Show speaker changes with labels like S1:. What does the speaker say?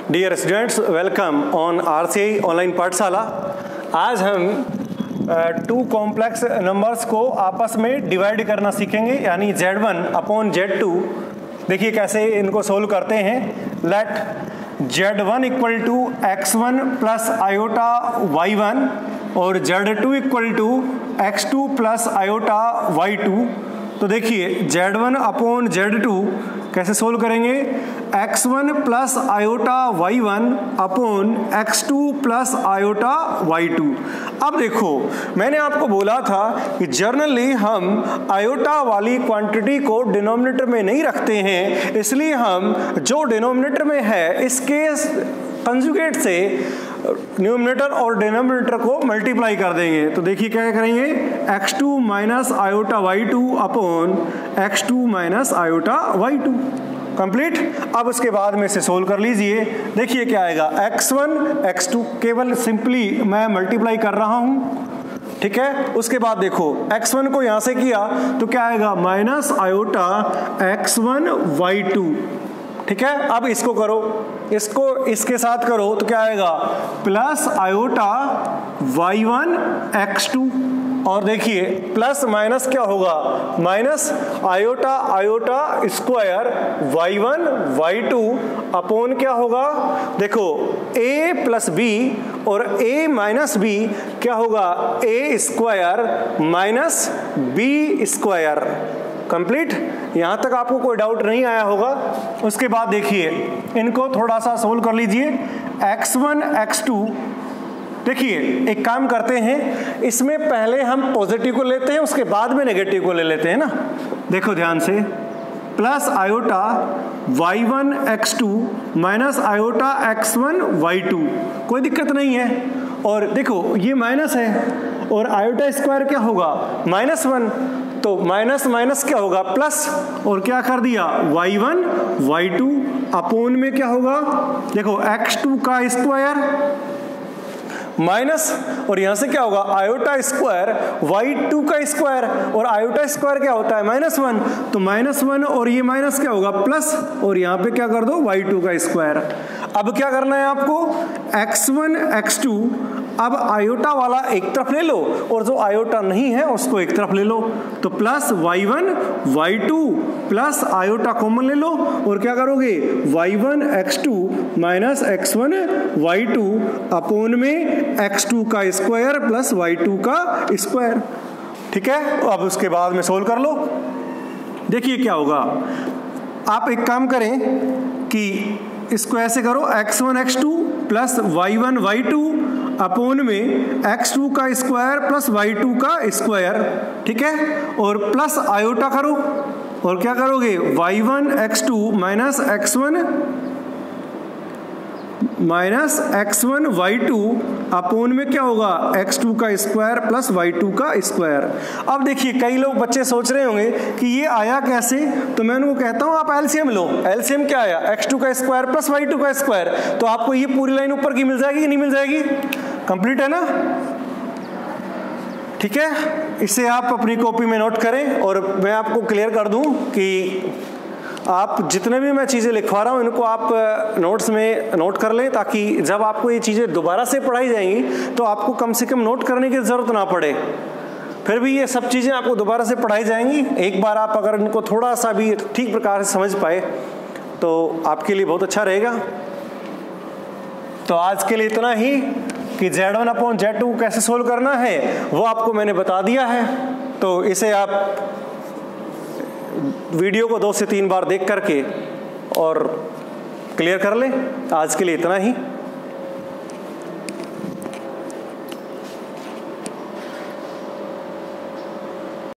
S1: Dear students, welcome on RCI online पाठशाला। आज हम टू कॉम्प्लेक्स नंबर्स को आपस में डिवाइड करना सीखेंगे, यानी Z1 अपॉन Z2। देखिए कैसे इनको सोल्व करते हैं। Let Z1 equal to x1 plus iota y1 और Z2 equal to x2 plus iota y2। तो देखिए Z1 अपॉन Z2 कैसे सोल्व करेंगे। x1 plus iota y1 upon x2 plus iota y2। अब देखो, मैंने आपको बोला था कि जर्नली हम आयोटा वाली क्वांटिटी को डिनोमिनेटर में नहीं रखते हैं, इसलिए हम जो डिनोमिनेटर में है इसके कंजुगेट से न्यूमरेटर और डिनोमिनेटर को मल्टीप्लाई कर देंगे। तो देखिए क्या करेंगे, x2 minus iota y2 upon x2 minus iota y2। Complete. अब उसके बाद में इसे सोल्व कर लीजिए। देखिए क्या आएगा, x1 x2 केवल सिंपली मैं मल्टीप्लाई कर रहा हूं, ठीक है। उसके बाद देखो x1 को यहां से किया तो क्या आएगा, माइनस आयोटा x1 y2, ठीक है। अब इसको करो, इसको इसके साथ करो तो क्या आएगा, प्लस आयोटा y1 x2। और देखिए प्लस माइनस क्या होगा, minus iota iota square y1 y2 upon क्या होगा, देखो a प्लस b और a माइनस b क्या होगा, a square minus b square. Complete. यहां तक आपको कोई डाउट नहीं आया होगा। उसके बाद देखिए इनको थोड़ा सा सोल्व कर लीजिए। x1 x2, देखिए एक काम करते हैं, इसमें पहले हम पॉजिटिव को लेते हैं, उसके बाद में नेगेटिव को ले लेते हैं ना। देखो ध्यान से, plus iota y1 x2 minus iota x1 y2, कोई दिक्कत नहीं है। और देखो ये माइनस है और आयोटा स्क्वायर क्या होगा, -1, तो माइनस माइनस क्या होगा, प्लस, और क्या कर दिया y1 y2 अपोन में क्या होगा, देखो x2 का स्क्वायर माइनस, और यहां से क्या होगा, आयोटा स्क्वायर y2 का स्क्वायर, और आयोटा स्क्वायर क्या होता है, -1, तो -1 और ये माइनस क्या होगा, प्लस, और यहां पे क्या कर दो y2 का स्क्वायर। अब क्या करना है आपको, x1 x2, अब आयोटा वाला एक तरफ ले लो और जो आयोटा नहीं है उसको एक तरफ ले लो, तो plus y1 y2 plus iota common ले लो और क्या करोगे, y1 x2 minus x1 y2 upon में x2 का स्क्वायर प्लस y2 का स्क्वायर, ठीक है। अब उसके बाद में सोल्व कर लो। देखिए क्या होगा, आप एक काम करें कि इसको ऐसे करो, x1 x2 plus y1 y2 upon में x2 का स्क्वायर प्लस y2 का स्क्वायर, ठीक है, और प्लस आयोटा करो और क्या करोगे, y1 x2 minus x1 y2 upon में क्या होगा, x2 का स्क्वायर प्लस y2 का स्क्वायर। अब देखिए कई लोग बच्चे सोच रहे होंगे कि ये आया कैसे, तो मैं उनको कहता हूं आप एलसीएम लो। एलसीएम क्या आया, x2 का स्क्वायर प्लस y2 का स्क्वायर, तो आपको ये पूरी लाइन ऊपर की मिल जाएगी कि नहीं मिल जाएगी, कंप्लीट है ना, ठीक है। इसे आप अपनी कॉपी में नोट करें और मैं आपको क्लियर कर दूं कि आप जितने भी मैं चीज़ें लिखवा रहा हूँ इनको आप नोट्स में नोट कर लें, ताकि जब आपको ये चीज़ें दोबारा से पढ़ाई जाएंगी तो आपको कम से कम नोट करने की ज़रूरत ना पड़े। फिर भी ये सब चीज़ें आपको दोबारा से पढ़ाई जाएंगी, एक बार आप अगर इनको थोड़ा सा भी ठीक प्रकार से समझ पाए तो आपके लिए बहुत अच्छा रहेगा। तो आज के लिए इतना ही कि Z1 अपॉन Z2 कैसे सोल्व करना है वो आपको मैंने बता दिया है। तो इसे आप वीडियो को 2 से 3 बार देख करके और क्लियर कर लें। आज के लिए इतना ही।